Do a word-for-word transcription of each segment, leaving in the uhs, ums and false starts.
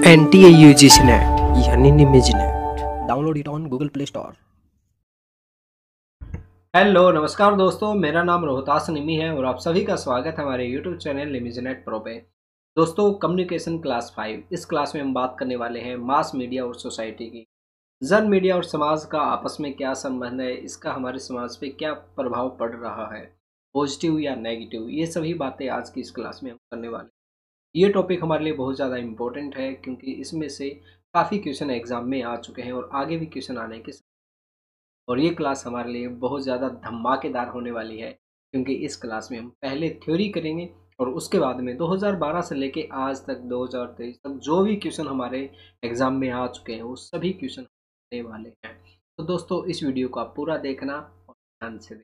N T A U G C NET यानी Nimiji NET. Download it on Google Play Store. Hello नमस्कार दोस्तों, मेरा नाम रोहतास निमी है और आप सभी का स्वागत है हमारे YouTube channel Nimiji NET pro पे। दोस्तों, कम्युनिकेशन क्लास फाइव, इस क्लास में हम बात करने वाले हैं मास मीडिया और सोसाइटी की। जन मीडिया और समाज का आपस में क्या संबंध है, इसका हमारे समाज पे क्या प्रभाव पड़ रहा है, पॉजिटिव या नेगेटिव, ये सभी बातें आज की इस क्लास में हम करने वाले हैं। ये टॉपिक हमारे लिए बहुत ज़्यादा इम्पोर्टेंट है क्योंकि इसमें से काफ़ी क्वेश्चन एग्जाम में आ चुके हैं और आगे भी क्वेश्चन आने के, और ये क्लास हमारे लिए बहुत ज़्यादा धमाकेदार होने वाली है क्योंकि इस क्लास में हम पहले थ्योरी करेंगे और उसके बाद में दो हज़ार बारह से लेके आज तक दो हज़ार तेईस तक जो भी क्वेश्चन हमारे एग्ज़ाम में आ चुके हैं वो सभी क्वेश्चन आने वाले हैं। तो दोस्तों, इस वीडियो को आप पूरा देखना और ध्यान से देखना।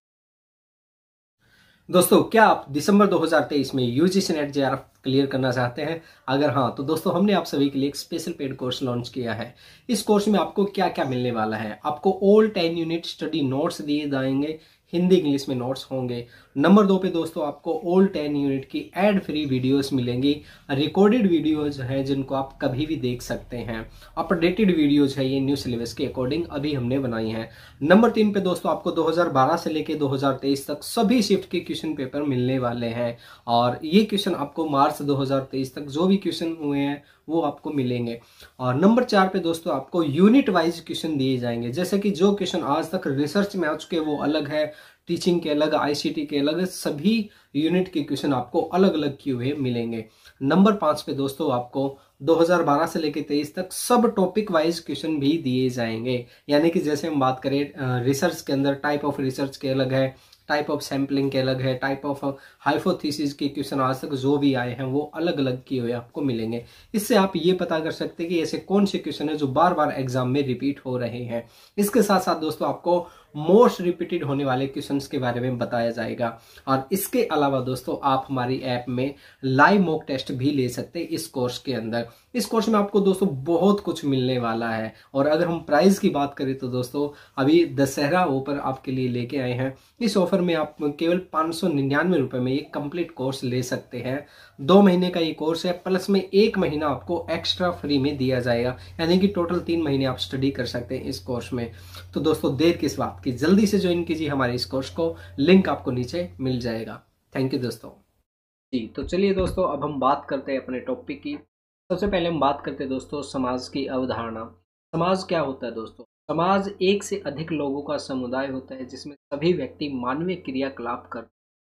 दोस्तों, क्या आप दिसंबर दो हज़ार तेईस में U G C NET J R F clear करना चाहते हैं? अगर हाँ, तो दोस्तों हमने आप सभी के लिए एक स्पेशल पेड कोर्स लॉन्च किया है। इस कोर्स में आपको क्या क्या मिलने वाला है? आपको all ten unit study notes दिए जाएंगे, हिंदी इंग्लिश में नोट्स होंगे। नंबर दो पे दोस्तों आपको ऑल टेन यूनिट की एड फ्री वीडियोस मिलेंगी, रिकॉर्डेड वीडियोज हैं जिनको आप कभी भी देख सकते हैं, अपडेटेड वीडियोज है, ये न्यू सिलेबस के अकॉर्डिंग अभी हमने बनाई है। नंबर तीन पे दोस्तों आपको दो हज़ार बारह से लेके दो हज़ार तेईस तक सभी शिफ्ट के क्वेश्चन पेपर मिलने वाले हैं और ये क्वेश्चन आपको मार्च दो हज़ार तेईस तक जो भी क्वेश्चन हुए हैं वो आपको मिलेंगे। और नंबर चार पे दोस्तों आपको यूनिट वाइज क्वेश्चन दिए जाएंगे, जैसे कि जो क्वेश्चन आज तक रिसर्च में आ चुके वो अलग है, टीचिंग के अलग, आई सी टी के अलग, सभी यूनिट के क्वेश्चन आपको अलग अलग किए हुए मिलेंगे। नंबर पाँच पे दोस्तों आपको दो हज़ार बारह से लेकर तेईस तक सब टॉपिक वाइज क्वेश्चन भी दिए जाएंगे, यानी कि जैसे हम बात करें रिसर्च के अंदर टाइप ऑफ रिसर्च के अलग है, टाइप ऑफ सैम्पलिंग के अलग है, टाइप ऑफ हाइपोथेसिस के क्वेश्चन आज तक जो भी आए हैं वो अलग अलग किए हुए आपको मिलेंगे। इससे आप ये पता कर सकते हैं कि ऐसे कौन से क्वेश्चन है जो बार बार एग्जाम में रिपीट हो रहे हैं। इसके साथ साथ दोस्तों आपको मोस्ट रिपीटेड होने वाले क्वेश्चंस के बारे में बताया जाएगा। और इसके अलावा दोस्तों आप हमारी ऐप में लाइव मॉक टेस्ट भी ले सकते हैं इस कोर्स के अंदर। इस कोर्स में आपको दोस्तों बहुत कुछ मिलने वाला है। और अगर हम प्राइस की बात करें तो दोस्तों अभी दशहरा ऑफर आपके लिए लेके आए हैं। इस ऑफर में आप केवल पाँच सौ निन्यानवे रुपये में ये कंप्लीट कोर्स ले सकते हैं। दो महीने का ये कोर्स है, प्लस में एक महीना आपको एक्स्ट्रा फ्री में दिया जाएगा, यानी कि टोटल तीन महीने आप स्टडी कर सकते हैं इस कोर्स में। तो दोस्तों देर किस बात की, जल्दी से ज्वाइन कीजिए हमारे इस कोर्स को, लिंक आपको नीचे मिल जाएगा। थैंक यू दोस्तों। जी, तो चलिए दोस्तों अब हम बात करते हैं अपने टॉपिक की। सबसे पहले हम बात करते हैं दोस्तों समाज की अवधारणा। समाज क्या होता है दोस्तों? समाज एक से अधिक लोगों का समुदाय होता है जिसमें सभी व्यक्ति मानवीय क्रियाकलाप कर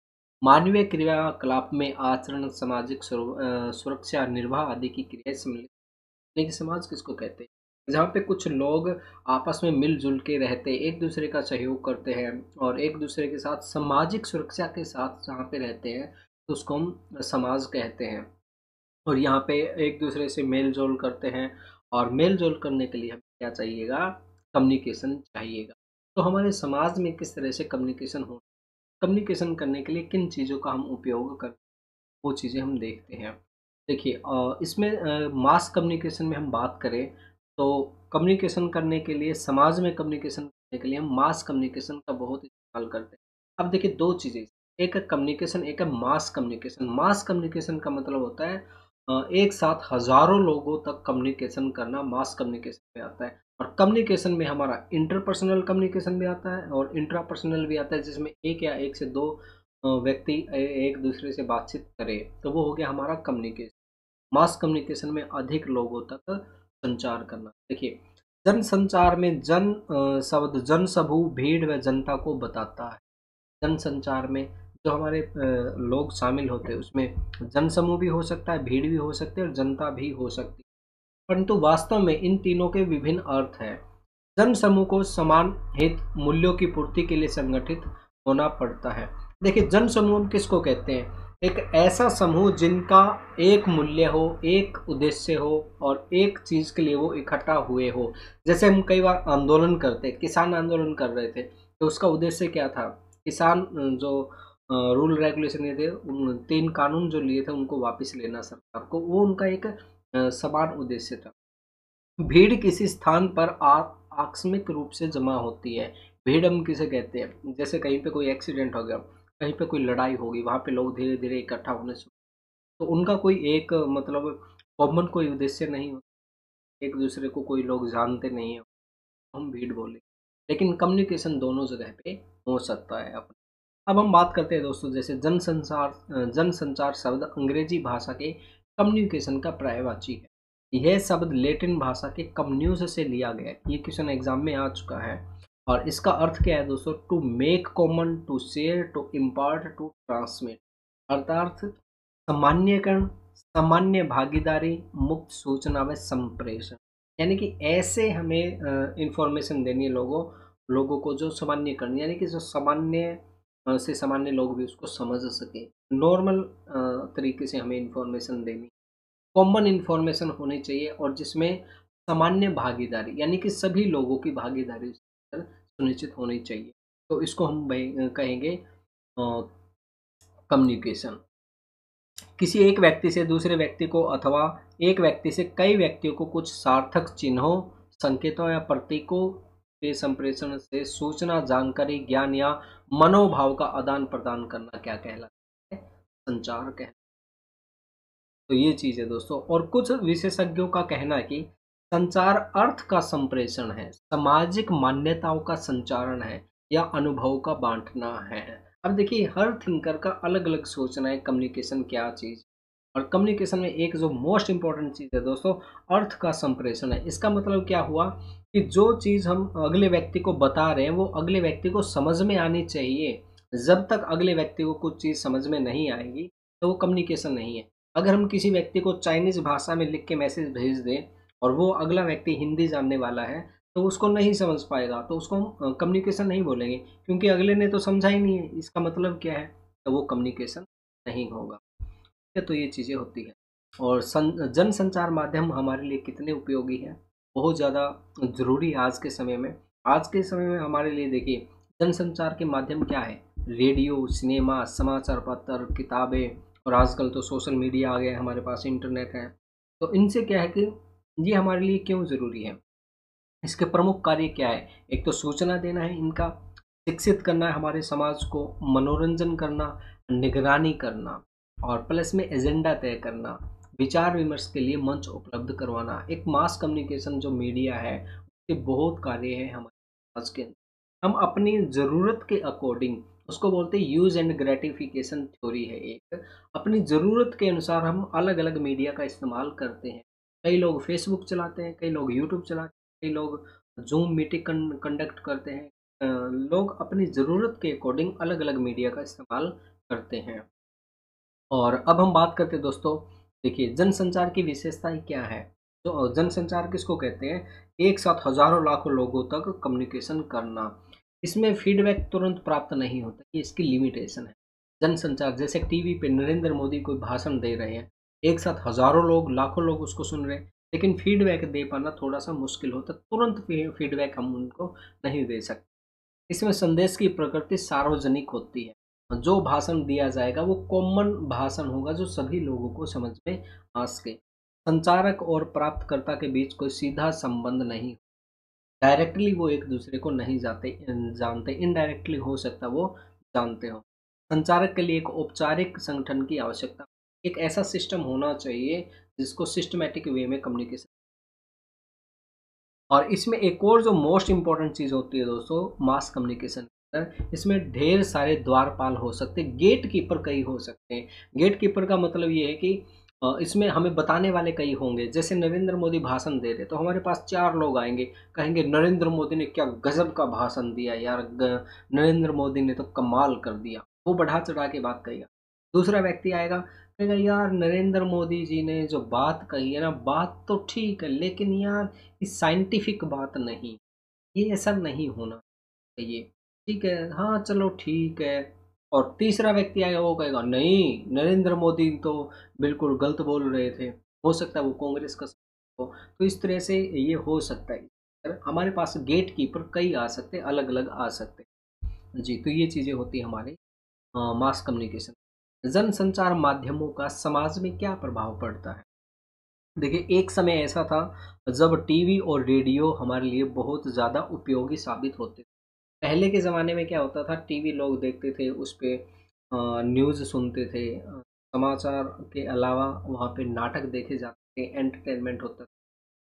मानवीय क्रियाकलाप में आचरण, सामाजिक सुरक्षा, निर्वाह आदि की क्रियाएं सम्मिलित। लेकिन समाज किसको कहते हैं? जहाँ पे कुछ लोग आपस में मिलजुल के रहते हैं, एक दूसरे का सहयोग करते हैं और एक दूसरे के साथ सामाजिक सुरक्षा के साथ जहाँ पे रहते हैं तो उसको हम समाज कहते हैं। और यहाँ पे एक दूसरे से मेल जोल करते हैं और मेल जोल करने के लिए हमें क्या चाहिएगा? कम्युनिकेशन चाहिएगा। तो हमारे समाज में किस तरह से कम्युनिकेशन हो, कम्युनिकेशन करने के लिए किन चीज़ों का हम उपयोग करते हैं, वो चीज़ें हम देखते हैं। देखिए अ, इसमें अ, मास कम्युनिकेशन में हम बात करें तो कम्युनिकेशन करने के लिए, समाज में कम्युनिकेशन करने के लिए हम मास कम्युनिकेशन का बहुत इस्तेमाल करते हैं। अब देखिए दो चीज़ें, एक है कम्युनिकेशन, एक है मास कम्युनिकेशन। मास कम्युनिकेशन का मतलब होता है अ, एक साथ हज़ारों लोगों तक कम्युनिकेशन करना मास कम्युनिकेशन में आता है। और कम्युनिकेशन में हमारा इंटरपर्सनल कम्युनिकेशन भी आता है और इंट्रापर्सनल भी आता है, जिसमें एक या एक से दो अ, व्यक्ति ए- एक दूसरे से बातचीत करें, तो वो हो गया हमारा कम्युनिकेशन। मास कम्युनिकेशन में अधिक लोगों तक संचार करना। देखिए जन संचार में जन अ, शब्द जन समूह, भीड़ व जनता को बताता है। जन संचार में जो हमारे अ, लोग शामिल होते हैं उसमें जन समूह भी हो सकता है, भीड़ भी हो सकती है और जनता भी हो सकती है, परंतु वास्तव में इन तीनों के विभिन्न अर्थ हैं। जन समूह को समान हित मूल्यों की पूर्ति के लिए संगठित होना पड़ता है। देखिए जन समूह हम किसको कहते हैं? एक ऐसा समूह जिनका एक मूल्य हो, एक उद्देश्य हो और एक चीज के लिए वो इकट्ठा हुए हो। जैसे हम कई बार आंदोलन करते, किसान आंदोलन कर रहे थे तो उसका उद्देश्य क्या था? किसान अ, जो रूल रेगुलेशन ये थे, उन तीन कानून जो लिए थे उनको वापस लेना सरकार को, वो उनका एक अ, समान उद्देश्य था। भीड़ किसी स्थान पर आ आकस्मिक रूप से जमा होती है। भीड़ हम किसे कहते हैं? जैसे कहीं पे कोई एक्सीडेंट हो गया, कहीं पे कोई लड़ाई होगी, वहाँ पे लोग धीरे धीरे इकट्ठा होने से, तो उनका कोई एक मतलब कॉमन कोई उद्देश्य नहीं होता, एक दूसरे को कोई लोग जानते नहीं है, हम भीड़ बोले, लेकिन कम्युनिकेशन दोनों जगह पे हो सकता है अपने। अब हम बात करते हैं दोस्तों, जैसे जनसंचार जनसंचार शब्द अंग्रेजी भाषा के कम्युनिकेशन का पर्यायवाची है। यह शब्द लैटिन भाषा के कम्युन्यूज से लिया गया है। ये क्वेश्चन एग्जाम में आ चुका है। और इसका अर्थ क्या है दोस्तों? To make common, to share, to impart, to transmit. अर्थात सामान्यकरण, सामान्य भागीदारी, मुक्त सूचना व संप्रेषण। यानी कि ऐसे हमें इंफॉर्मेशन देनी है लोगों लोगों को जो सामान्यकरण, यानी कि जो सामान्य अ, से सामान्य लोग भी उसको समझ सके। नॉर्मल तरीके से हमें इंफॉर्मेशन देनी, कॉमन इंफॉर्मेशन होनी चाहिए, और जिसमें सामान्य भागीदारी यानी कि सभी लोगों की भागीदारी सुनिश्चित होनी चाहिए। तो इसको हम भाई कहेंगे कम्युनिकेशन। किसी एक व्यक्ति से दूसरे व्यक्ति को अथवा एक व्यक्ति से कई व्यक्तियों को कुछ सार्थक चिन्हों, संकेतों या प्रतीकों के संप्रेषण से सूचना, जानकारी, ज्ञान या मनोभाव का आदान प्रदान करना क्या कहलाता है? संचार कहलाता है। तो ये चीज है दोस्तों। और कुछ विशेषज्ञों का कहना है कि संचार अर्थ का संप्रेषण है, सामाजिक मान्यताओं का संचारण है या अनुभव का बांटना है। अब देखिए, हर थिंकर का अलग अलग सोचना है कम्युनिकेशन क्या चीज। और कम्युनिकेशन में एक जो मोस्ट इंपॉर्टेंट चीज है दोस्तों, अर्थ का संप्रेषण है। इसका मतलब क्या हुआ कि जो चीज हम अगले व्यक्ति को बता रहे हैं वो अगले व्यक्ति को समझ में आनी चाहिए। जब तक अगले व्यक्ति को कुछ चीज समझ में नहीं आएगी तो वो कम्युनिकेशन नहीं है। अगर हम किसी व्यक्ति को चाइनीज भाषा में लिख के मैसेज भेज दें और वो अगला व्यक्ति हिंदी जानने वाला है तो उसको नहीं समझ पाएगा, तो उसको हम कम्युनिकेशन नहीं बोलेंगे, क्योंकि अगले ने तो समझा ही नहीं है इसका मतलब क्या है, तो वो कम्युनिकेशन नहीं होगा। ठीक है, तो ये चीज़ें होती है। और सं, जनसंचार माध्यम हमारे लिए कितने उपयोगी है, बहुत ज़्यादा ज़रूरी है आज के समय में। आज के समय में हमारे लिए देखिए, जनसंचार के माध्यम क्या है? रेडियो, सिनेमा, समाचार पत्र, किताबें, और आजकल तो सोशल मीडिया आ गया है, हमारे पास इंटरनेट है। तो इनसे क्या है कि ये हमारे लिए क्यों ज़रूरी है? इसके प्रमुख कार्य क्या है? एक तो सूचना देना है इनका, शिक्षित करना है हमारे समाज को, मनोरंजन करना, निगरानी करना, और प्लस में एजेंडा तय करना, विचार विमर्श के लिए मंच उपलब्ध करवाना। एक मास कम्युनिकेशन जो मीडिया है उसके बहुत कार्य है हमारे समाज के अंदर। हम अपनी ज़रूरत के अकॉर्डिंग, उसको बोलते हैं यूज एंड ग्रेटिफिकेशन थ्योरी है एक, अपनी ज़रूरत के अनुसार हम अलग अलग मीडिया का इस्तेमाल करते हैं। कई लोग फेसबुक चलाते हैं, कई लोग यूट्यूब चलाते हैं, कई लोग जूम मीटिंग कंडक्ट करते हैं। अ, लोग अपनी ज़रूरत के अकॉर्डिंग अलग अलग मीडिया का इस्तेमाल करते हैं। और अब हम बात करते हैं दोस्तों, देखिए जनसंचार की विशेषताएं क्या है। तो जनसंचार किसको कहते हैं? एक साथ हजारों लाखों लोगों तक कम्युनिकेशन करना। इसमें फीडबैक तुरंत प्राप्त नहीं होता, ये इसकी लिमिटेशन है। जनसंचार जैसे टीवी पे नरेंद्र मोदी कोई भाषण दे रहे हैं, एक साथ हजारों लोग, लाखों लोग उसको सुन रहे हैं, लेकिन फीडबैक दे पाना थोड़ा सा मुश्किल होता, तुरंत फीडबैक हम उनको नहीं दे सकते। इसमें संदेश की प्रकृति सार्वजनिक होती है। जो भाषण दिया जाएगा वो कॉमन भाषण होगा जो सभी लोगों को समझ में आ सके। संचारक और प्राप्तकर्ता के बीच कोई सीधा संबंध नहीं, डायरेक्टली वो एक दूसरे को नहीं जाते जानते, इनडायरेक्टली हो सकता वो जानते हो। संचारक के लिए एक औपचारिक संगठन की आवश्यकता, एक ऐसा सिस्टम होना चाहिए जिसको सिस्टमेटिक वे में कम्युनिकेशन। और इसमें एक और जो मोस्ट इम्पॉर्टेंट चीज़ होती है दोस्तों, मास कम्युनिकेशन के अंदर, इसमें ढेर सारे द्वारपाल हो सकते हैं, गेट कीपर कई हो सकते हैं। गेट कीपर का मतलब ये है कि अ, इसमें हमें बताने वाले कई होंगे। जैसे नरेंद्र मोदी भाषण दे रहे तो हमारे पास चार लोग आएंगे, कहेंगे नरेंद्र मोदी ने क्या गजब का भाषण दिया यार, ग- नरेंद्र मोदी ने तो कमाल कर दिया, वो बढ़ा चढ़ा के बात कहेगा। दूसरा व्यक्ति आएगा, कहेगा यार नरेंद्र मोदी जी ने जो बात कही है ना, बात तो ठीक है लेकिन यार इस साइंटिफिक बात नहीं, ये ऐसा नहीं होना चाहिए। ठीक है, हाँ चलो ठीक है। और तीसरा व्यक्ति आएगा, वो कहेगा नहीं नरेंद्र मोदी तो बिल्कुल गलत बोल रहे थे, हो सकता है वो कांग्रेस का हो। तो इस तरह से ये हो सकता है। अगर हमारे पास गेट कीपर कई आ सकते, अलग अलग आ सकते। जी, तो ये चीज़ें होती है हमारे मास कम्युनिकेशन। जनसंचार माध्यमों का समाज में क्या प्रभाव पड़ता है? देखिए, एक समय ऐसा था जब टीवी और रेडियो हमारे लिए बहुत ज़्यादा उपयोगी साबित होते थे। पहले के ज़माने में क्या होता था, टीवी लोग देखते थे, उस पे अ, न्यूज़ सुनते थे, अ, समाचार के अलावा वहाँ पे नाटक देखे जाते थे, एंटरटेनमेंट होता था।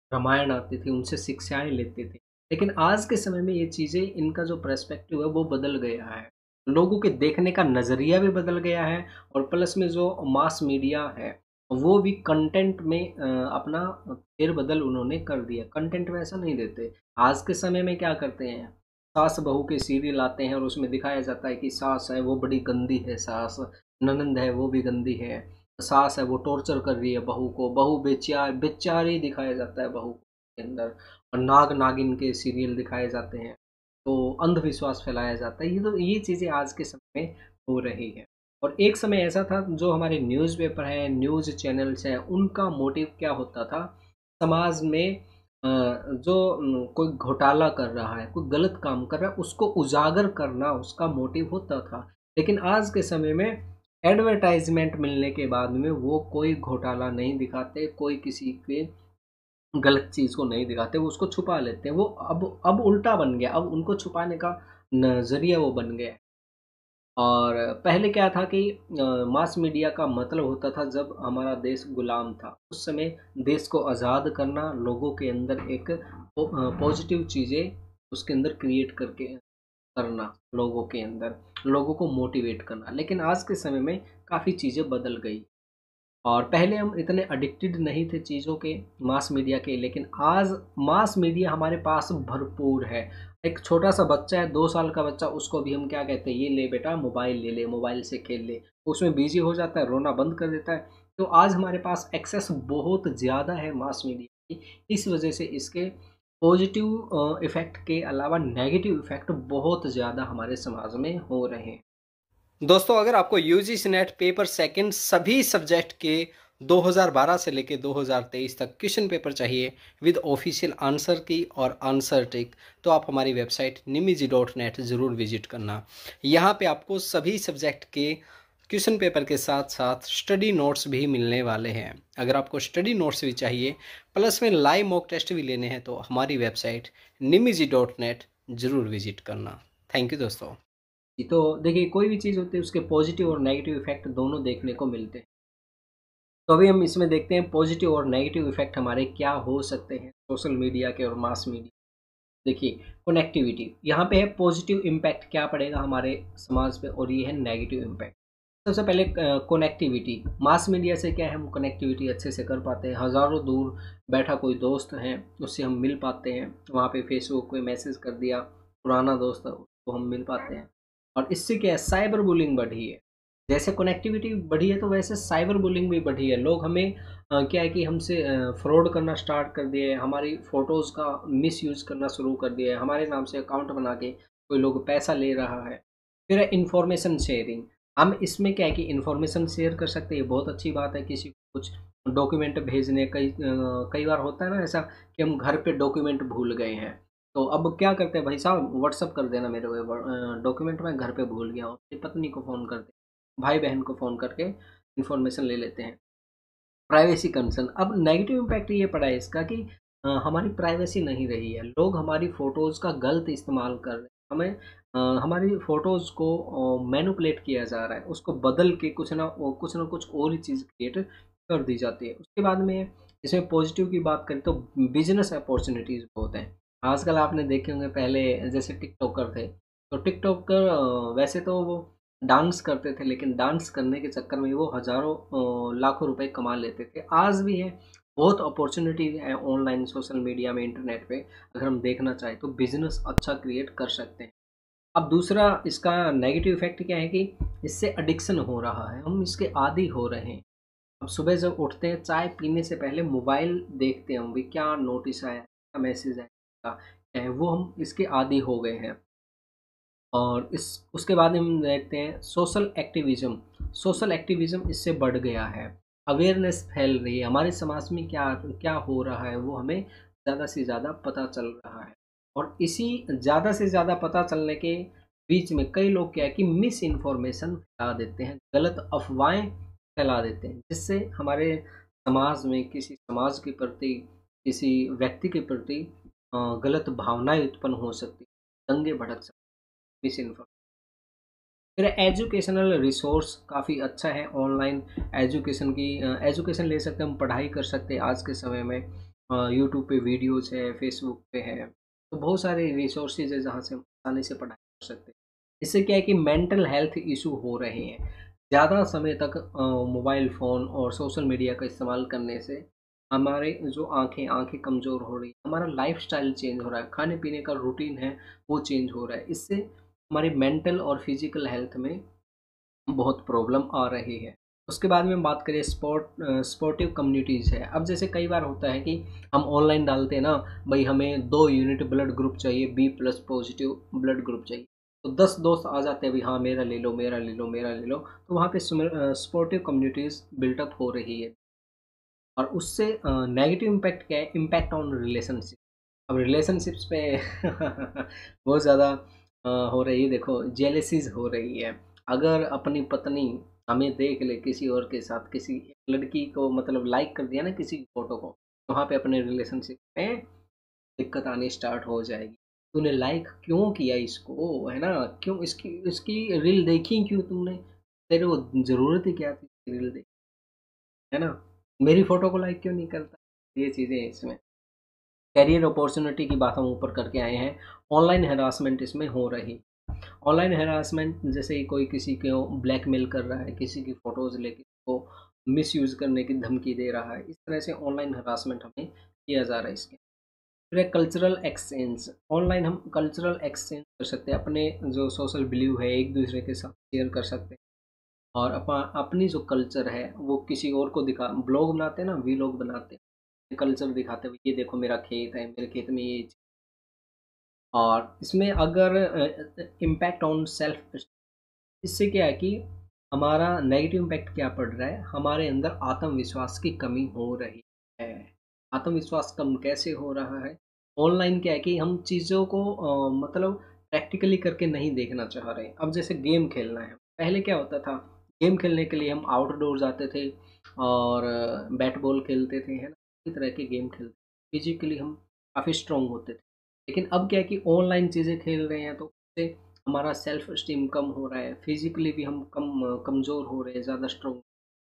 रामायण आती थी, उनसे शिक्षाएँ लेते थे। लेकिन आज के समय में ये चीज़ें, इनका जो पर्सपेक्टिव है वो बदल गया है। लोगों के देखने का नज़रिया भी बदल गया है और प्लस में जो मास मीडिया है, वो भी कंटेंट में अ, अपना फेर-बदल उन्होंने कर दिया। कंटेंट वैसा नहीं देते। आज के समय में क्या करते हैं, सास-बहू के सीरियल आते हैं और उसमें दिखाया जाता है कि सास है वो बड़ी गंदी है सास, ननंद है वो भी गंदी है। सास है वो टॉर्चर कर रही है बहू को, बहू बेचा बेचारी दिखाया जाता है बहू के अंदर, और नाग-नागिन के सीरियल दिखाए जाते हैं, तो अंधविश्वास फैलाया जाता है। ये तो ये चीज़ें आज के समय में हो रही हैं। और एक समय ऐसा था, जो हमारे न्यूज़पेपर हैं, न्यूज़ चैनल्स हैं, उनका मोटिव क्या होता था, समाज में अ, जो उम, कोई घोटाला कर रहा है, कोई गलत काम कर रहा है, उसको उजागर करना उसका मोटिव होता था। लेकिन आज के समय में एडवर्टाइज़मेंट मिलने के बाद में वो कोई घोटाला नहीं दिखाते, कोई किसी के गलत चीज़ को नहीं दिखाते, वो उसको छुपा लेते हैं। वो अब अब उल्टा बन गया, अब उनको छुपाने का नज़रिया वो बन गया है। और पहले क्या था कि अ, मास मीडिया का मतलब होता था, जब हमारा देश गुलाम था, उस समय देश को आज़ाद करना, लोगों के अंदर एक पो अ, पॉज़िटिव चीज़ें उसके अंदर क्रिएट करके करना, लोगों के अंदर, लोगों को मोटिवेट करना। लेकिन आज के समय में काफ़ी चीज़ें बदल गई। और पहले हम इतने एडिक्टेड नहीं थे चीज़ों के, मास मीडिया के, लेकिन आज मास मीडिया हमारे पास भरपूर है। एक छोटा-सा बच्चा है, दो साल का बच्चा, उसको भी हम क्या कहते हैं, "ये ले बेटा मोबाइल ले ले, मोबाइल से खेल ले।" उसमें बिज़ी हो जाता है, रोना बंद कर देता है। तो आज हमारे पास एक्सेस बहुत ज़्यादा है मास मीडिया की। इस वजह से इसके पॉज़िटिव अ, इफ़ेक्ट के अलावा नेगेटिव इफ़ेक्ट बहुत ज़्यादा हमारे समाज में हो रहे हैं। दोस्तों, अगर आपको यूजीसी नेट पेपर सेकंड सभी सब्जेक्ट के दो हज़ार बारह से लेके दो हज़ार तेईस तक क्वेश्चन पेपर चाहिए विद ऑफिशियल आंसर की और आंसर टिक, तो आप हमारी वेबसाइट निमिजी डॉट नेट ज़रूर विजिट करना। यहाँ पे आपको सभी सब्जेक्ट के क्वेश्चन पेपर के साथ साथ स्टडी नोट्स भी मिलने वाले हैं। अगर आपको स्टडी नोट्स भी चाहिए, प्लस में लाइव मॉक टेस्ट भी लेने हैं, तो हमारी वेबसाइट निमिजी डॉट नेट ज़रूर विजिट करना। थैंक यू दोस्तों। तो देखिए, कोई भी चीज़ होती है, उसके पॉजिटिव और नेगेटिव इफ़ेक्ट दोनों देखने को मिलते हैं। तो अभी हम इसमें देखते हैं पॉजिटिव और नेगेटिव इफ़ेक्ट हमारे क्या हो सकते हैं सोशल मीडिया के और मास मीडिया। देखिए, कनेक्टिविटी यहाँ पे है, पॉजिटिव इम्पैक्ट क्या पड़ेगा हमारे समाज पे, और ये है नेगेटिव इम्पैक्ट। सबसे पहले कनेक्टिविटी, मास मीडिया से क्या है, हम कनेक्टिविटी अच्छे से कर पाते हैं। हज़ारों दूर बैठा कोई दोस्त है, उससे हम मिल पाते हैं। वहाँ पे फेसबुक पे मैसेज कर दिया, पुराना दोस्त है, उसको हम मिल पाते हैं। और इससे क्या है, साइबर बुलिंग बढ़ी है। जैसे कनेक्टिविटी बढ़ी है, तो वैसे साइबर बुलिंग भी बढ़ी है। लोग हमें अ, क्या है कि हमसे अ, फ्रॉड करना स्टार्ट कर दिए, हमारी फ़ोटोज़ का मिसयूज़ करना शुरू कर दिया है। हमारे नाम से अकाउंट बना के कोई लोग पैसा ले रहा है। फिर है इन्फॉर्मेशन शेयरिंग। हम इसमें क्या है कि इन्फॉर्मेशन शेयर कर सकते हैं, ये बहुत अच्छी बात है। किसी को कुछ डॉक्यूमेंट भेजने, कई अ, कई बार होता है ना ऐसा कि हम घर पे डॉक्यूमेंट भूल गए हैं, तो अब क्या करते हैं, भाई साहब व्हाट्सअप कर देना मेरे को अ, डॉक्यूमेंट मैं घर पे भूल गया हूँ। अपनी पत्नी को फ़ोन करते हैं, भाई-बहन को फ़ोन करके इन्फॉर्मेशन ले लेते हैं। प्राइवेसी कंसर्न, अब नेगेटिव इम्पैक्ट ये पड़ा है इसका कि अ, हमारी प्राइवेसी नहीं रही है। लोग हमारी फ़ोटोज़ का गलत इस्तेमाल कर रहे हैं। हमें अ, हमारी फ़ोटोज़ को अ, मैनिपुलेट किया जा रहा है, उसको बदल के कुछ ना ओ कुछ ना कुछ और ही चीज़ क्रिएट कर दी जाती है। उसके बाद में इसमें पॉज़िटिव की बात करें, तो बिज़नेस अपॉर्च्युनिटीज़ बहुत हैं। आजकल आपने देखे होंगे, पहले जैसे टिकटॉकर थे, तो टिकटॉकर अ, वैसे तो वो डांस करते थे, लेकिन डांस करने के चक्कर में वो हज़ारों अ, लाखों रुपए कमा लेते थे। आज भी है, बहुत अपॉर्च्युनिटी है ऑनलाइन, सोशल मीडिया में, इंटरनेट पे। अगर हम देखना चाहें तो बिज़नेस अच्छा क्रिएट कर सकते हैं। अब दूसरा इसका नेगेटिव इफ़ेक्ट क्या है कि इससे एडिक्शन हो रहा है, हम इसके आदी हो रहे हैं। अब सुबह जब उठते हैं, चाय पीने से पहले मोबाइल देखते हैं हम, भी क्या नोटिस आया, क्या मैसेज आया, क्या है, वो हम इसके आदी हो गए हैं। और इस उसके बाद हम देखते हैं सोशल एक्टिविज़्म। सोशल एक्टिविज़्म इससे बढ़ गया है। अवेयरनेस फैल रही है। हमारे समाज में क्या क्या हो रहा है, वो हमें ज़्यादा से ज़्यादा पता चल रहा है। और इसी ज़्यादा से ज़्यादा पता चलने के बीच में कई लोग क्या है कि मिस इन्फॉर्मेशन फैला देते हैं, गलत अफ़वाहें फैला देते हैं, जिससे हमारे समाज में किसी समाज के प्रति, किसी व्यक्ति के प्रति अ, गलत भावनाएँ उत्पन्न हो सकती हैं, दंगे भड़क सकते हैं। Misinformation. फिर एजुकेशनल रिसोर्स काफ़ी अच्छा है, ऑनलाइन एजुकेशन की अ, एजुकेशन ले सकते हैं हम, पढ़ाई कर सकते हैं आज के समय में। यूट्यूब पे वीडियोज़ है, फेसबुक पे है, तो बहुत सारे रिसोर्सेज़ है जहाँ से हम आसानी से पढ़ाई कर सकते हैं। इससे क्या है कि मेंटल हेल्थ इशू हो रहे हैं। ज़्यादा समय तक अ, मोबाइल फ़ोन और सोशल मीडिया का इस्तेमाल करने से हमारे जो आँखें आँखें कमज़ोर हो रही हैं, हमारा लाइफ़स्टाइल चेंज हो रहा है, खाने-पीने का रूटीन है वो चेंज हो रहा है। इससे हमारी मेंटल और फिज़िकल हेल्थ में बहुत प्रॉब्लम आ रही है। उसके बाद में बात करें स्पोर्ट अ, स्पोर्टिव कम्युनिटीज़ है। अब जैसे कई बार होता है कि हम ऑनलाइन डालते हैं ना, भई हमें दो यूनिट ब्लड ग्रुप चाहिए, B plus positive blood group चाहिए। तो दस दोस्त आ जाते हैं, भई हाँ मेरा ले लो, मेरा ले लो, मेरा ले लो। तो वहाँ पे some uh, sportive communities built up हो रही है और उससे अ, नेगेटिव इम्पैक्ट क्या है? Impact on relationship. अब रिलेशनशिप्स पे बहुत ज़्यादा अ, हो रही है, देखो जेलसीज़ हो रही है। अगर अपनी पत्नी हमें देख ले किसी और के साथ, किसी लड़की को मतलब लाइक कर दिया ना किसी फ़ोटो को, तो वहाँ पे अपने रिलेशनशिप में दिक्कत आनी स्टार्ट हो जाएगी। तूने लाइक क्यों किया इसको, है ना? क्यों इसकी इसकी रील देखी क्यों तुमने? तेरे को ज़रूरत ही क्या थी रील देखने, है ना? मेरी फ़ोटो को लाइक क्यों नहीं करता? ये चीज़ें हैं इसमें। करियर अपॉर्च्युनिटी की बात हम ऊपर करके आए हैं। ऑनलाइन हैरासमेंट इसमें हो रही। ऑनलाइन हैरासमेंट जैसे कोई किसी को ब्लैकमेल कर रहा है, किसी की फ़ोटोज़ लेके उसको मिसयूज़ करने की धमकी दे रहा है। इस तरह से ऑनलाइन हैरासमेंट हमें किया जा रहा है इसके। फिर है कल्चरल एक्सचेंज। ऑनलाइन हम कल्चरल एक्सचेंज कर सकते हैं, अपने जो सोशल बिलीव है एक-दूसरे के साथ शेयर कर सकते हैं और अपा अपनी जो कल्चर है वो किसी और को दिखा ब्लॉग बनाते हैं ना, वीलॉग बनाते हैं। कल्चर दिखाते हुए ये देखो मेरा खेत है, मेरे खेत में ये, और इसमें अगर इम्पैक्ट ऑन सेल्फ, इससे क्या है कि हमारा नेगेटिव इम्पैक्ट क्या पड़ रहा है, हमारे अंदर आत्मविश्वास की कमी हो रही है। आत्मविश्वास कम कैसे हो रहा है? ऑनलाइन क्या है कि हम चीज़ों को अ, मतलब प्रैक्टिकली करके नहीं देखना चाह रहे। अब जैसे गेम खेलना है, पहले क्या होता था, गेम खेलने के लिए हम आउटडोर जाते थे और बैट बॉल खेलते थे, है ना? इसी तरह के गेम खेलते, फिजिकली हम काफ़ी स्ट्रांग होते थे। लेकिन अब क्या है कि ऑनलाइन चीज़ें खेल रहे हैं तो उससे हमारा सेल्फ एस्टीम कम हो रहा है, फिजिकली भी हम कम कमज़ोर हो रहे हैं, ज़्यादा स्ट्रांग।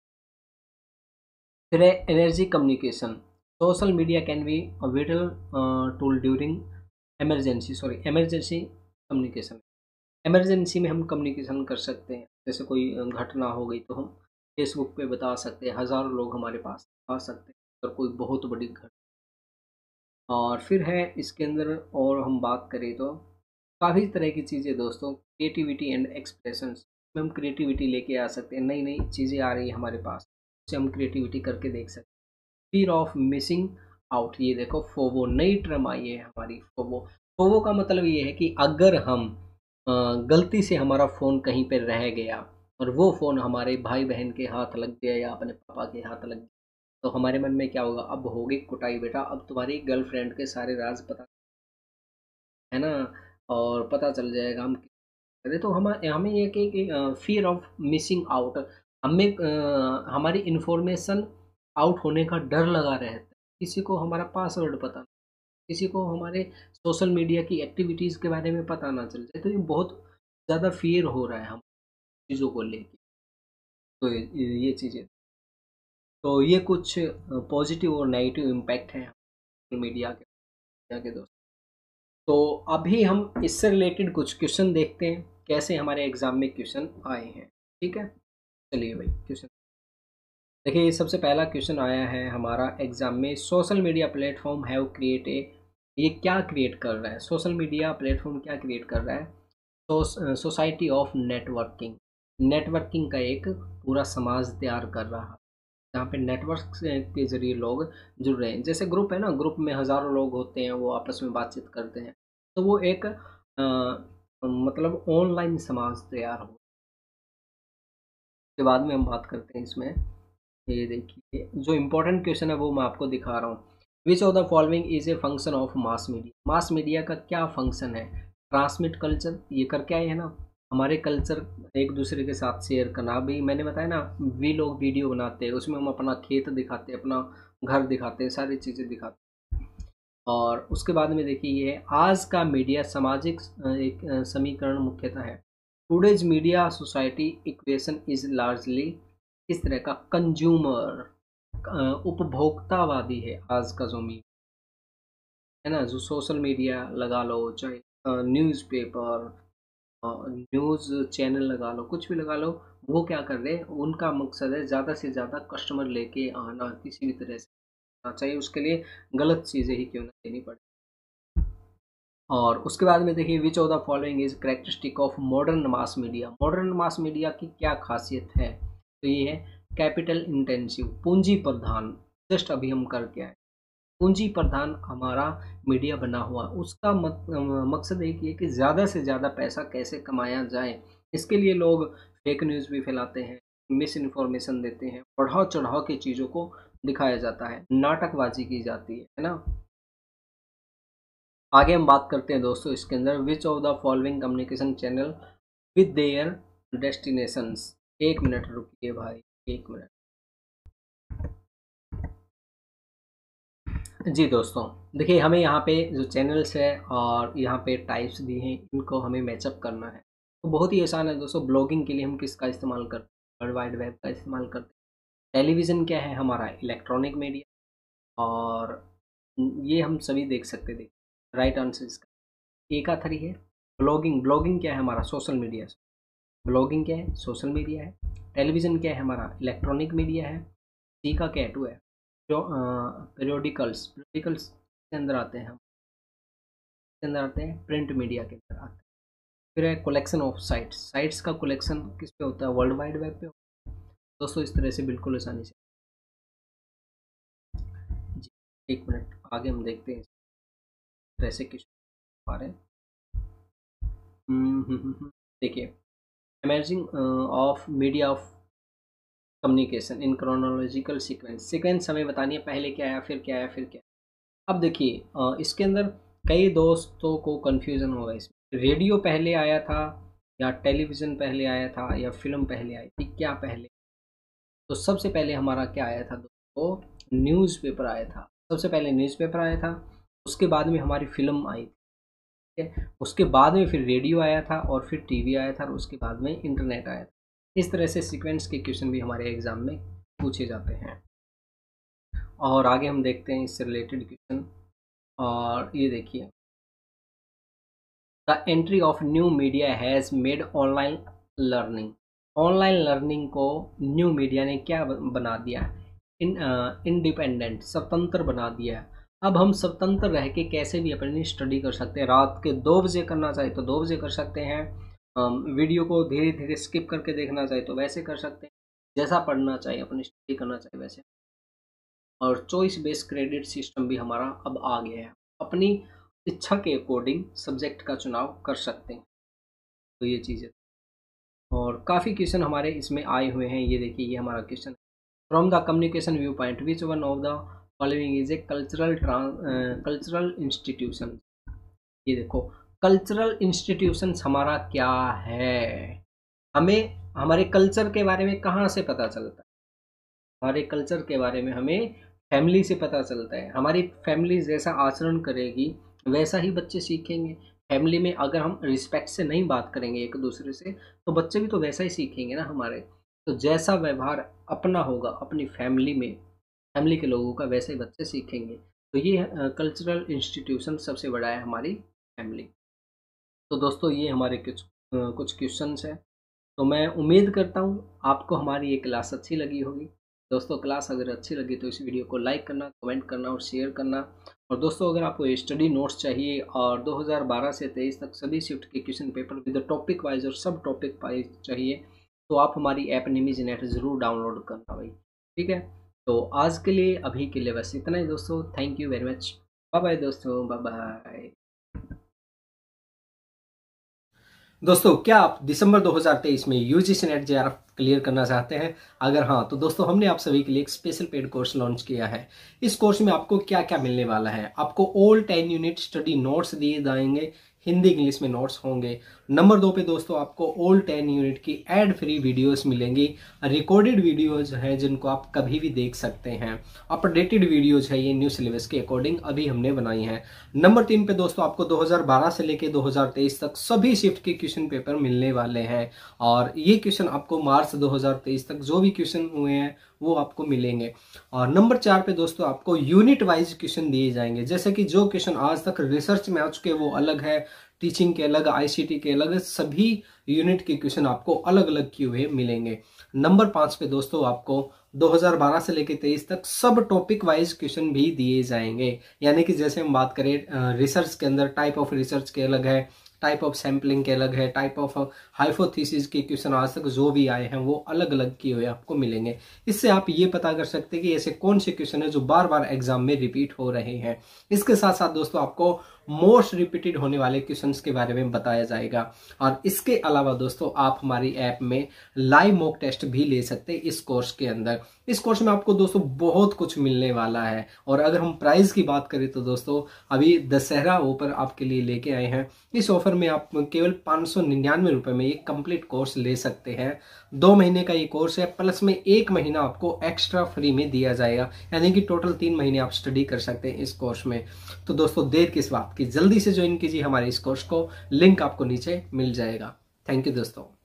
फिर है energy communication. Social media can be a vital tool during emergency sorry emergency communication. Emergency में हम कम्युनिकेशन कर सकते हैं, जैसे कोई अ, घटना हो गई तो हम फेसबुक पे बता सकते हैं, हज़ारों लोग हमारे पास आ सकते हैं अगर कोई बहुत बड़ी घटना। और फिर है इसके अंदर, और हम बात करें तो काफ़ी तरह की चीज़ें दोस्तों, क्रिएटिविटी एंड एक्सप्रेशंस में हम क्रिएटिविटी लेके आ सकते हैं, नई नई चीज़ें आ रही है हमारे पास, उससे हम क्रिएटिविटी करके देख सकते हैं। फियर ऑफ मिसिंग आउट, ये देखो फोवो नई टर्म आई है हमारी, फोवो। फोवो का मतलब ये है कि अगर हम अ, गलती से हमारा फ़ोन कहीं पे रह गया और वो फ़ोन हमारे भाई बहन के हाथ लग गया या अपने पापा के हाथ लग गया, तो हमारे मन में क्या होगा, अब होगी कुटाई बेटा, अब तुम्हारी गर्लफ्रेंड के सारे राज पता, है ना? और पता चल जाएगा हम अरे तो हम हमें ये कि कि अ, फ़ियर ऑफ मिसिंग आउट, हमें अ, हमारी इन्फॉर्मेशन आउट होने का डर लगा रहता है। किसी को हमारा पासवर्ड पता, किसी को हमारे सोशल मीडिया की एक्टिविटीज़ के बारे में पता ना चल जाए, तो ये बहुत ज़्यादा फ़ियर हो रहा है हम चीज़ों को लेके। तो ये ये चीज़ें, तो ये कुछ अ, पॉज़िटिव और नेगेटिव इम्पैक्ट हैं सोशल मीडिया के मीडिया के दोस्त। तो अभी हम इससे रिलेटेड कुछ क्वेश्चन देखते हैं, कैसे हमारे एग्ज़ाम में क्वेश्चन आए हैं, ठीक है? चलिए भाई क्वेश्चन देखिए, सबसे पहला क्वेश्चन आया है हमारा एग्जाम में, social media platform have create a, ये क्या क्रिएट कर रहा है? सोशल मीडिया प्लेटफॉर्म क्या क्रिएट कर रहा है? So society of networking, networking का एक पूरा समाज तैयार कर रहा है, जहाँ पे नेटवर्क के जरिए लोग जुड़ रहे हैं। जैसे ग्रुप है ना, ग्रुप में हज़ारों लोग होते हैं, वो आपस में बातचीत करते हैं, तो वो एक अ, मतलब ऑनलाइन समाज तैयार हो। के बाद में हम बात करते हैं इसमें, ये देखिए जो इम्पोर्टेंट क्वेश्चन है वो मैं आपको दिखा रहा हूँ। Which of the following is a function of mass media, mass media का क्या फंक्शन है? ट्रांसमिट कल्चर, ये कर क्या है ना, हमारे कल्चर एक दूसरे के साथ शेयर करना। अभी मैंने बताया ना, वी लोग वीडियो बनाते हैं, उसमें हम अपना खेत दिखाते हैं, अपना घर दिखाते हैं, सारी चीज़ें दिखाते हैं। और उसके बाद में देखिए ये है, आज का मीडिया सामाजिक अ, एक अ, समीकरण मुख्यतः है। Today's media society equation is largely इस तरह का कंज्यूमर, उपभोक्तावादी है आज का जो मीडिया, है ना, जो सोशल मीडिया लगा लो, चाहे न्यूज़पेपर, न्यूज़ चैनल लगा लो, कुछ भी लगा लो, वो क्या कर रहे हैं, उनका मकसद है ज़्यादा से ज़्यादा कस्टमर लेके आना किसी भी तरह से, चाहे उसके लिए गलत चीज़ें ही क्यों ना देनी पड़े। और उसके बाद में देखिए, which of the following is characteristic of modern mass media. Modern mass media की क्या खासियत है, तो ये है कैपिटल इंटेंसिव, पूंजी प्रधान। जस्ट अभी हम कर क्या है, पूंजी प्रधान हमारा मीडिया बना हुआ, उसका मक, मकसद एक ये कि ज़्यादा से ज़्यादा पैसा कैसे कमाया जाए। इसके लिए लोग फेक न्यूज़ भी फैलाते हैं, मिस इन्फॉर्मेशन देते हैं, बढ़ाव चढ़ाव की चीज़ों को दिखाया जाता है, नाटकबाजी की जाती है है ना। आगे हम बात करते हैं दोस्तों इसके अंदर, which of the following communication channel with their destinations. एक मिनट रुकिए भाई, एक मिनट। जी दोस्तों, देखिए हमें यहाँ पे जो चैनल्स है और यहाँ पे टाइप्स दी हैं, इनको हमें मैचअप करना है। तो बहुत ही आसान है दोस्तों। ब्लॉगिंग के लिए हम किसका इस्तेमाल करते हैं, वर्ल्ड वाइड वेब का इस्तेमाल करते हैं। टेलीविज़न क्या है हमारा, इलेक्ट्रॉनिक मीडिया, और ये हम सभी देख सकते हैं। देखिए राइट आंसर इसका ए का थ्री है। ब्लॉगिंग, ब्लॉगिंग क्या है हमारा, सोशल मीडिया। ब्लॉगिंग क्या है, सोशल मीडिया है। टेलीविज़न क्या है हमारा, इलेक्ट्रॉनिक मीडिया है। सी का क्या है, टू है। पीरियोडिकल्स, पीरियोडिकल्स के अंदर आते हैं हम, के अंदर आते हैं प्रिंट मीडिया के अंदर आते हैं। फिर है कलेक्शन ऑफ साइट्स, साइट्स का कलेक्शन किस पे होता है, वर्ल्ड वाइड वेब पे होता है दोस्तों। इस तरह से बिल्कुल आसानी से जी। एक मिनट आगे हम देखते हैं इस तरह से किस बारे में। देखिए, imaging of media of communication in chronological sequence. Sequence हमें बतानी है, पहले क्या आया, फिर क्या आया, फिर क्या। अब देखिए इसके अंदर कई दोस्तों को कन्फ्यूज़न होगा इसमें, रेडियो पहले आया था या टेलीविज़न पहले आया था या फिल्म पहले आई थी, क्या पहले। तो सबसे पहले हमारा क्या आया था दोस्तों, न्यूज़पेपर आया था। सबसे पहले न्यूज़पेपर आया था, उसके बाद में हमारी फिल्म आई थी, ठीक है। उसके बाद में फिर रेडियो आया था, और फिर टीवी आया था, और उसके बाद में इंटरनेट आया था। इस तरह से सीक्वेंस के क्वेश्चन भी हमारे एग्जाम में पूछे जाते हैं। और आगे हम देखते हैं इससे रिलेटेड क्वेश्चन, और ये देखिए, the entry of new media has made online learning. Online learning को न्यू मीडिया ने क्या बना दिया, इन इंडिपेंडेंट, स्वतंत्र बना दिया। अब हम स्वतंत्र रह के कैसे भी अपनी स्टडी कर सकते हैं। रात के दो बजे करना चाहे तो दो बजे कर सकते हैं, वीडियो को धीरे धीरे स्किप करके देखना चाहे तो वैसे कर सकते हैं, जैसा पढ़ना चाहिए, अपनी स्टडी करना चाहिए वैसे। और चॉइस बेस्ड क्रेडिट सिस्टम भी हमारा अब आ गया है, अपनी इच्छा के अकॉर्डिंग सब्जेक्ट का चुनाव कर सकते हैं। तो ये चीज़ें, और काफ़ी क्वेश्चन हमारे इसमें आए हुए हैं। ये देखिए, ये हमारा question, from the communication view point which one of the following is a cultural cultural institution. ये देखो, कल्चरल इंस्टीट्यूशंस हमारा क्या है, हमें हमारे कल्चर के बारे में कहाँ से पता चलता है। हमारे कल्चर के बारे में हमें फैमिली से पता चलता है। हमारी फैमिली जैसा आचरण करेगी वैसा ही बच्चे सीखेंगे। फैमिली में अगर हम रिस्पेक्ट से नहीं बात करेंगे एक दूसरे से, तो बच्चे भी तो वैसा ही सीखेंगे ना हमारे। तो जैसा व्यवहार अपना होगा अपनी फैमिली में, फैमिली के लोगों का, वैसे ही बच्चे सीखेंगे। तो ये कल्चरल इंस्टीट्यूशन सबसे बड़ा है हमारी फैमिली। तो दोस्तों ये हमारे कुछ कुछ क्वेश्चंस हैं। तो मैं उम्मीद करता हूँ आपको हमारी ये क्लास अच्छी लगी होगी। दोस्तों क्लास अगर अच्छी लगी तो इस वीडियो को लाइक करना, कमेंट करना और शेयर करना। और दोस्तों अगर आपको स्टडी नोट्स चाहिए और दो हज़ार बारह से तेईस तक सभी शिफ्ट के question paper with topic wise और सब टॉपिक वाइज चाहिए, तो आप हमारी ऐप निमिज नेट ज़रूर डाउनलोड करना भाई, ठीक है। तो आज के लिए, अभी के लिए बस इतना ही दोस्तों। Thank you very much, bye bye दोस्तों, बाय बाय। दोस्तों क्या आप दिसंबर दो हज़ार तेईस में यूजीसी नेट जेआरएफ क्लियर करना चाहते हैं? अगर हाँ तो दोस्तों हमने आप सभी के लिए एक स्पेशल पेड कोर्स लॉन्च किया है। इस कोर्स में आपको क्या क्या मिलने वाला है, आपको all ten unit study notes दिए जाएंगे, हिंदी इंग्लिश में नोट्स होंगे। नंबर दो पे दोस्तों आपको ऑल टेन यूनिट की एड फ्री वीडियोस मिलेंगी, रिकॉर्डेड वीडियोज हैं जिनको आप कभी भी देख सकते हैं, अपडेटेड वीडियोज है ये न्यू सिलेबस के अकॉर्डिंग अभी हमने बनाई हैं। नंबर तीन पे दोस्तों आपको दो हज़ार बारह से लेके दो हज़ार तेईस तक सभी शिफ्ट के क्वेश्चन पेपर मिलने वाले हैं, और ये क्वेश्चन आपको मार्च दो हज़ार तेईस तक जो भी क्वेश्चन हुए हैं वो आपको मिलेंगे। और नंबर चार पे दोस्तों आपको यूनिट वाइज क्वेश्चन दिए जाएंगे, जैसे कि जो क्वेश्चन आज तक रिसर्च में आ चुके हैं वो अलग है, टीचिंग के अलग, आईसीटी के अलग, सभी यूनिट के क्वेश्चन आपको अलग अलग किए हुए मिलेंगे। नंबर पाँच पे दोस्तों आपको दो हज़ार बारह से लेकर तेईस तक सब टॉपिक वाइज क्वेश्चन भी दिए जाएंगे, यानी कि जैसे हम बात करें रिसर्च के अंदर टाइप ऑफ रिसर्च के अलग है, टाइप ऑफ सैम्पलिंग के अलग है, टाइप ऑफ हाइपोथेसिस के क्वेश्चन आज तक जो भी आए हैं वो अलग अलग किए हुए आपको मिलेंगे। इससे आप ये पता कर सकते हैं कि ऐसे कौन से क्वेश्चन है जो बार बार एग्जाम में रिपीट हो रहे हैं। इसके साथ साथ दोस्तों आपको मोस्ट रिपीटेड होने वाले क्वेश्चंस के बारे में बताया जाएगा। और इसके अलावा दोस्तों आप हमारी ऐप में लाइव मॉक टेस्ट भी ले सकते हैं इस कोर्स के अंदर। इस कोर्स में आपको दोस्तों बहुत कुछ मिलने वाला है। और अगर हम प्राइस की बात करें तो दोस्तों अभी दशहरा ऑफर आपके लिए लेके आए हैं। इस ऑफर में आप केवल पाँच सौ निन्यानवे रुपए में ये कंप्लीट कोर्स ले सकते हैं। दो महीने का ये कोर्स है, प्लस में एक महीना आपको एक्स्ट्रा फ्री में दिया जाएगा, यानी कि टोटल तीन महीने आप स्टडी कर सकते हैं इस कोर्स में। तो दोस्तों देर किस बात की, जल्दी से ज्वाइन कीजिए हमारे इस कोर्स को, लिंक आपको नीचे मिल जाएगा। थैंक यू दोस्तों।